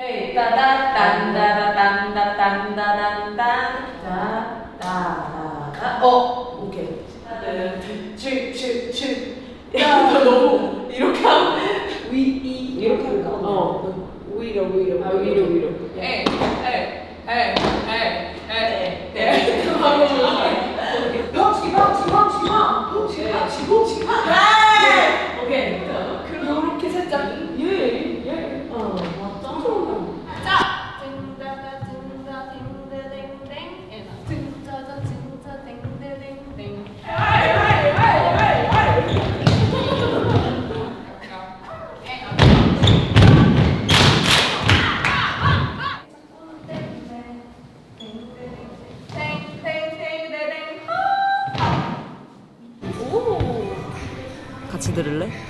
헤이 따다 딴다다 딴다 딴다단단 따다다다. 오케이. 하나 칠칠칠. 야, 너 너무 이렇게 하면 위 이렇게 할까? 위로 위로. 아 위로 위로. 에이 에이 에이 에이 에이. 네. 벅치기 벅치기 벅치기 벅치기 벅치기 벅치기. 오케이. 그리고 이렇게 살짝 예. 맞다. 자. 징다다 징다 징다댕댕. 에나 징짜자 징짜 댕댕댕. 같이 들을래?